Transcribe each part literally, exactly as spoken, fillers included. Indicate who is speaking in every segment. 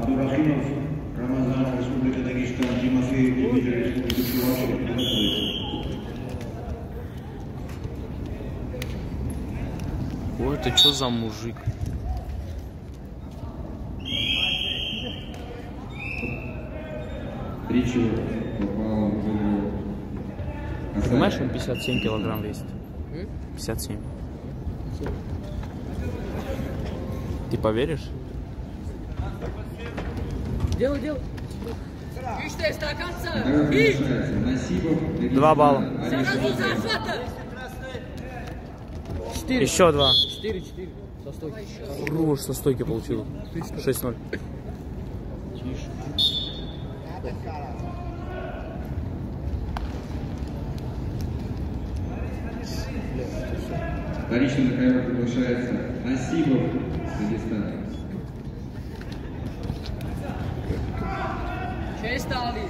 Speaker 1: Абдурахимов, Рамазан, Республика Дагестан, Тимофеев, Дмитрий, Республика Чувашия.
Speaker 2: Ой, ты что за мужик?
Speaker 1: Ричи попал в игру.
Speaker 2: Понимаешь, он пятьдесят семь килограмм весит? пятьдесят семь. Ты поверишь?
Speaker 3: Делай, делай.
Speaker 2: Два балла.
Speaker 3: Четыре.
Speaker 2: Еще два.
Speaker 3: Четыре, четыре. Со стойки.
Speaker 2: Хорош, со стойки получил. шесть ноль.
Speaker 1: Вторично на ковер приглашается Насибов с Дагестана.
Speaker 3: Шесть алис.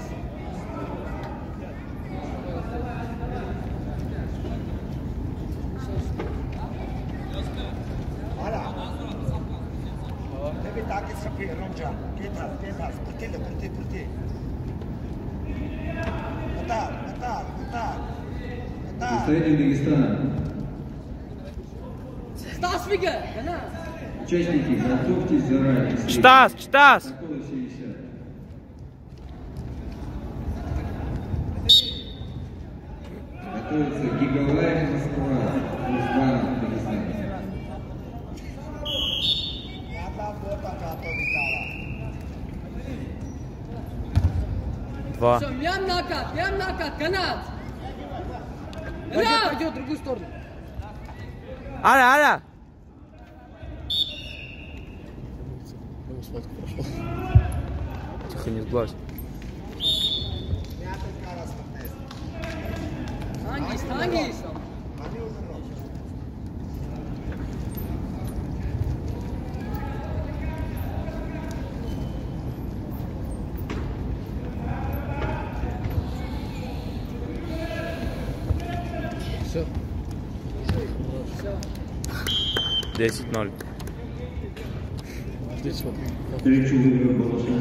Speaker 1: Представитель Дагестана.
Speaker 3: Стас Фига, да?
Speaker 1: Участники, готовьтесь заранее.
Speaker 2: Стас, Стас!
Speaker 1: Готовится Гигалаев Москва, Руслан, Дагестан.
Speaker 2: Два.
Speaker 3: Все, мям накат, мям накат, канат. Пойдет, пойдет в другую сторону.
Speaker 2: Аля, Аля! Тихо, не сглазь.
Speaker 3: Hangis, hangis. Все. Все.
Speaker 2: десять ноль.
Speaker 1: Встречу выиграл